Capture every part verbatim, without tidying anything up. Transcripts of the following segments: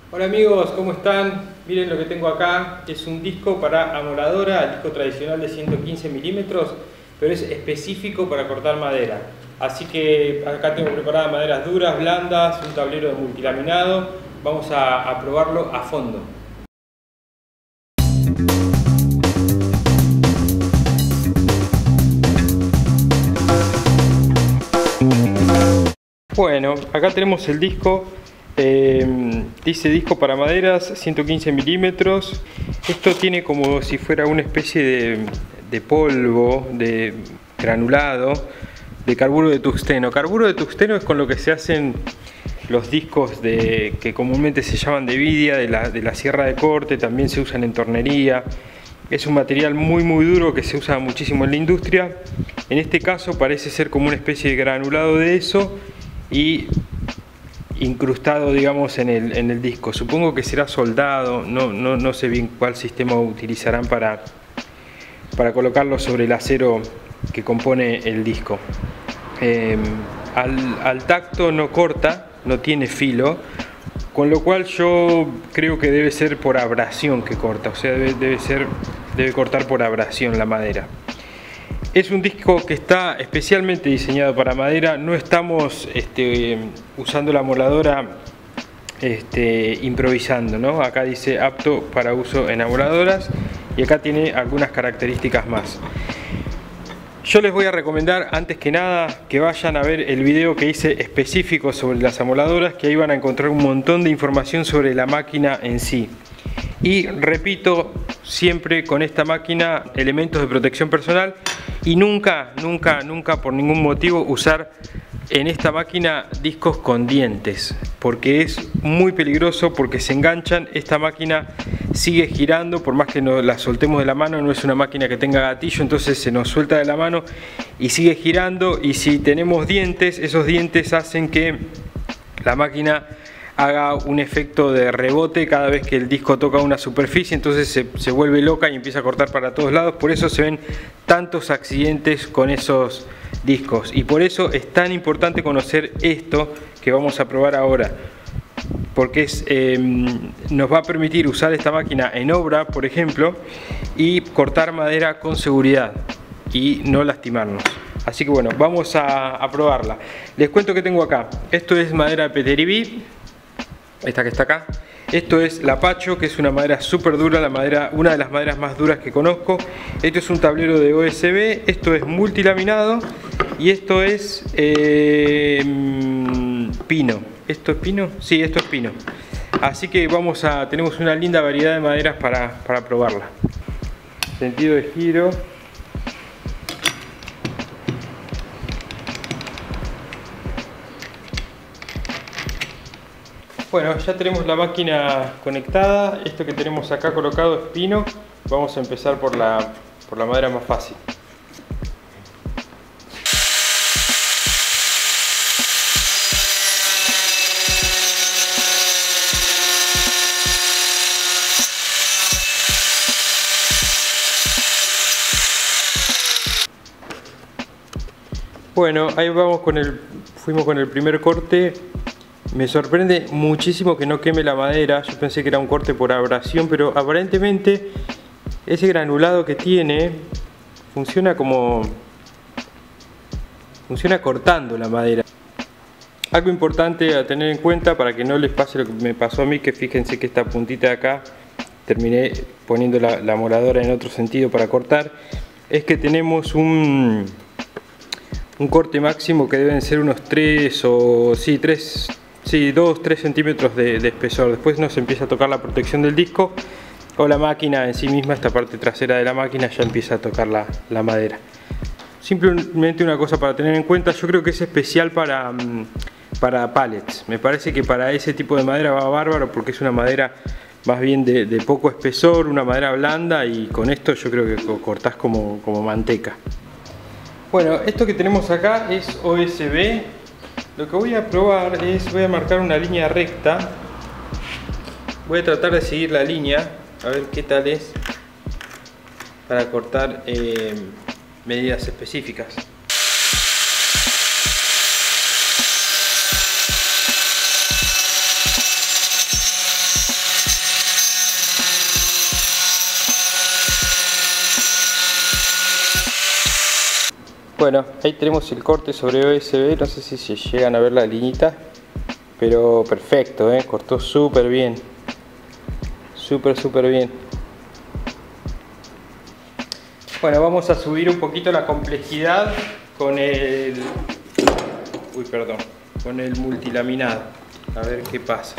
Hola amigos, ¿cómo están? Miren lo que tengo acá, es un disco para amoladora, el disco tradicional de ciento quince milímetros, pero es específico para cortar madera. Así que acá tengo preparadas maderas duras, blandas, un tablero de multilaminado. Vamos a, a probarlo a fondo. Bueno, acá tenemos el disco. Eh, dice disco para maderas ciento quince milímetros. Esto tiene como si fuera una especie de, de polvo, de granulado, de carburo de tungsteno. Carburo de tungsteno es con lo que se hacen los discos de, que comúnmente se llaman de vidia, de la, de la sierra de corte, también se usan en tornería. Es un material muy muy duro que se usa muchísimo en la industria. En este caso parece ser como una especie de granulado de eso y incrustado, digamos, en el, en el disco. Supongo que será soldado, no, no, no sé bien cuál sistema utilizarán para, para colocarlo sobre el acero que compone el disco. Eh, al, al tacto no corta, no tiene filo, con lo cual yo creo que debe ser por abrasión que corta, o sea, debe, debe, ser, debe cortar por abrasión la madera. Es un disco que está especialmente diseñado para madera. No estamos este, usando la amoladora este, improvisando, ¿no? Acá dice apto para uso en amoladoras y acá tiene algunas características más. Yo les voy a recomendar antes que nada que vayan a ver el video que hice específico sobre las amoladoras, que ahí van a encontrar un montón de información sobre la máquina en sí. Y repito siempre con esta máquina elementos de protección personal y nunca, nunca, nunca por ningún motivo usar en esta máquina discos con dientes, porque es muy peligroso, porque se enganchan. Esta máquina sigue girando, por más que no la soltemos de la mano, no es una máquina que tenga gatillo, entonces se nos suelta de la mano y sigue girando, y si tenemos dientes, esos dientes hacen que la máquina haga un efecto de rebote cada vez que el disco toca una superficie, entonces se, se vuelve loca y empieza a cortar para todos lados. Por eso se ven tantos accidentes con esos discos y por eso es tan importante conocer esto que vamos a probar ahora, porque es, eh, nos va a permitir usar esta máquina en obra, por ejemplo, y cortar madera con seguridad y no lastimarnos. Así que bueno, vamos a, a probarla. Les cuento que tengo acá. Esto es madera Peteribí, esta que está acá. Esto es la Pacho, que es una madera súper dura, la madera, una de las maderas más duras que conozco. Esto es un tablero de O S B, esto es multilaminado y esto es eh, pino. ¿Esto es pino? Sí, esto es pino. Así que vamos a, tenemos una linda variedad de maderas para, para probarla. Sentido de giro. Bueno, ya tenemos la máquina conectada. Esto que tenemos acá colocado es pino. Vamos a empezar por la, por la madera más fácil. Bueno, ahí vamos con el, fuimos con el primer corte. Me sorprende muchísimo que no queme la madera. Yo pensé que era un corte por abrasión, pero aparentemente ese granulado que tiene funciona como funciona cortando la madera. Algo importante a tener en cuenta para que no les pase lo que me pasó a mí, que fíjense que esta puntita de acá terminé poniendo la, la amoladora en otro sentido para cortar, es que tenemos un un corte máximo que deben ser unos tres o sí, tres Sí, dos tres centímetros de, de espesor. Después nos empieza a tocar la protección del disco o la máquina en sí misma, esta parte trasera de la máquina ya empieza a tocar la, la madera. Simplemente una cosa para tener en cuenta, yo creo que es especial para, para pallets. Me parece que para ese tipo de madera va bárbaro, porque es una madera más bien de, de poco espesor, una madera blanda, y con esto yo creo que cortás como, como manteca. Bueno, esto que tenemos acá es O S B. Lo que voy a probar es, voy a marcar una línea recta. Voy a tratar de seguir la línea, a ver qué tal es, para cortar eh, medidas específicas. Bueno, ahí tenemos el corte sobre U S B, no sé si se llegan a ver la liñita, pero perfecto, ¿eh? Cortó súper bien, súper súper bien. Bueno, vamos a subir un poquito la complejidad con el, uy, perdón, con el multilaminado, a ver qué pasa.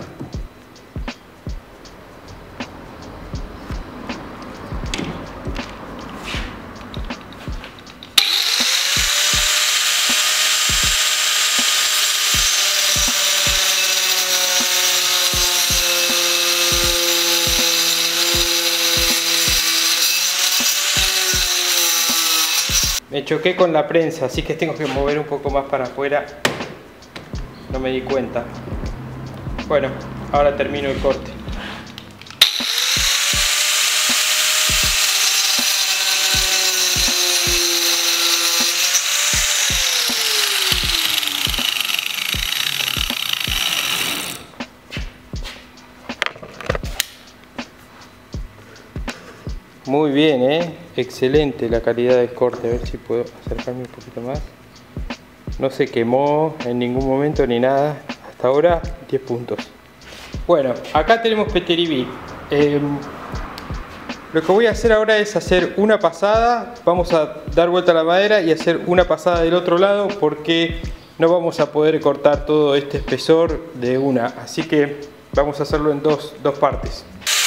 Me choqué con la prensa, así que tengo que mover un poco más para afuera. No me di cuenta. Bueno, ahora termino el corte. Muy bien, ¿eh? Excelente la calidad del corte. A ver si puedo acercarme un poquito más. No se quemó en ningún momento ni nada. Hasta ahora diez puntos. Bueno, acá tenemos Peteribit. Eh, lo que voy a hacer ahora es hacer una pasada. Vamos a dar vuelta a la madera y hacer una pasada del otro lado, porque no vamos a poder cortar todo este espesor de una. Así que vamos a hacerlo en dos, dos partes.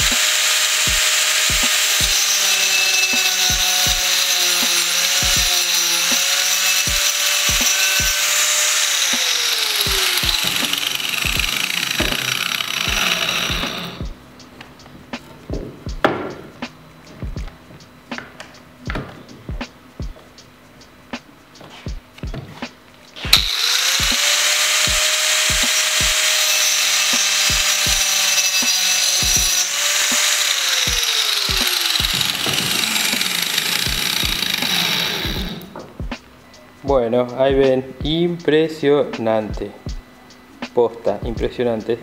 Bueno, ahí ven, impresionante, posta, impresionante.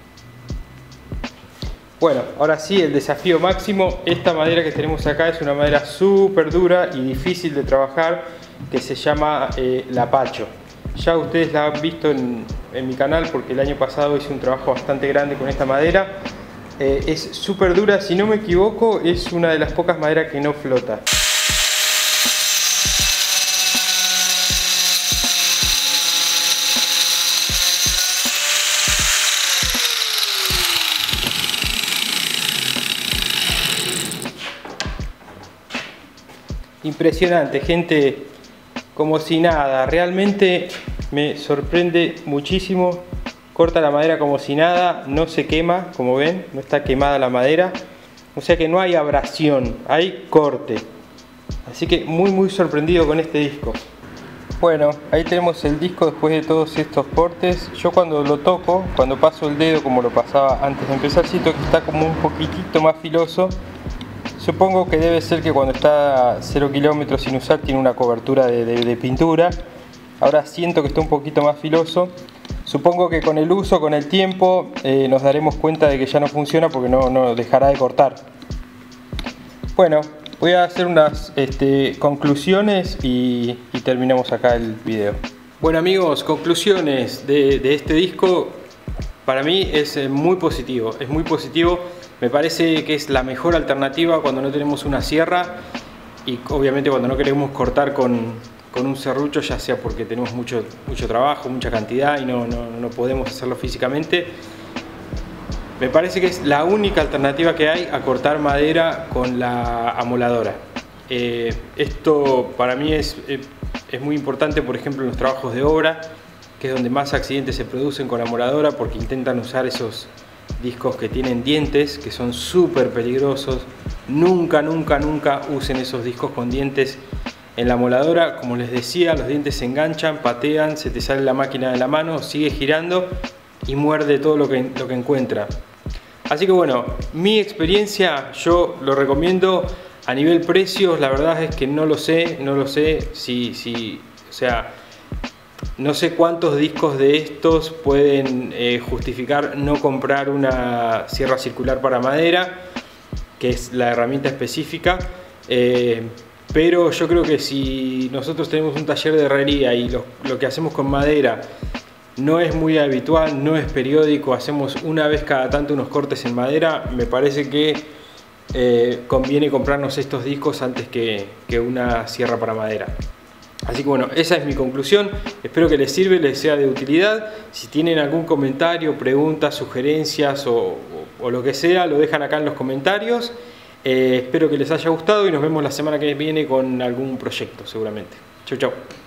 Bueno, ahora sí, el desafío máximo. Esta madera que tenemos acá es una madera súper dura y difícil de trabajar, que se llama eh, lapacho. Ya ustedes la han visto en, en mi canal, porque el año pasado hice un trabajo bastante grande con esta madera. Eh, es súper dura, si no me equivoco, es una de las pocas maderas que no flota. Impresionante, gente, como si nada. Realmente me sorprende muchísimo. Corta la madera como si nada, no se quema, como ven, no está quemada la madera. O sea que no hay abrasión, hay corte. Así que muy muy sorprendido con este disco. Bueno, ahí tenemos el disco después de todos estos cortes. Yo cuando lo toco, cuando paso el dedo como lo pasaba antes de empezar, siento que está como un poquitito más filoso. Supongo que debe ser que cuando está a cero kilómetros sin usar tiene una cobertura de, de, de pintura. Ahora siento que está un poquito más filoso. Supongo que con el uso, con el tiempo, eh, nos daremos cuenta de que ya no funciona, porque no, no dejará de cortar. Bueno, voy a hacer unas este, conclusiones y, y terminamos acá el video. Bueno amigos, conclusiones de, de este disco. Para mí es muy positivo, es muy positivo. Me parece que es la mejor alternativa cuando no tenemos una sierra y obviamente cuando no queremos cortar con, con un serrucho, ya sea porque tenemos mucho, mucho trabajo, mucha cantidad y no, no, no podemos hacerlo físicamente. Me parece que es la única alternativa que hay a cortar madera con la amoladora. Eh, esto para mí es, es muy importante, por ejemplo, en los trabajos de obra, que es donde más accidentes se producen con la amoladora, porque intentan usar esos discos que tienen dientes, que son súper peligrosos. Nunca, nunca, nunca usen esos discos con dientes en la amoladora. Como les decía, los dientes se enganchan, patean, se te sale la máquina de la mano, sigue girando y muerde todo lo que, lo que encuentra. Así que bueno, mi experiencia, yo lo recomiendo. A nivel precios, la verdad es que no lo sé, no lo sé si, si o sea, no sé cuántos discos de estos pueden eh, justificar no comprar una sierra circular para madera, que es la herramienta específica. Eh, pero yo creo que si nosotros tenemos un taller de herrería y lo, lo que hacemos con madera no es muy habitual, no es periódico, hacemos una vez cada tanto unos cortes en madera, me parece que eh, conviene comprarnos estos discos antes que, que una sierra para madera. Así que bueno, esa es mi conclusión, espero que les sirva, les sea de utilidad. Si tienen algún comentario, preguntas, sugerencias o, o, o lo que sea, lo dejan acá en los comentarios. Eh, espero que les haya gustado y nos vemos la semana que viene con algún proyecto seguramente. Chau, chau.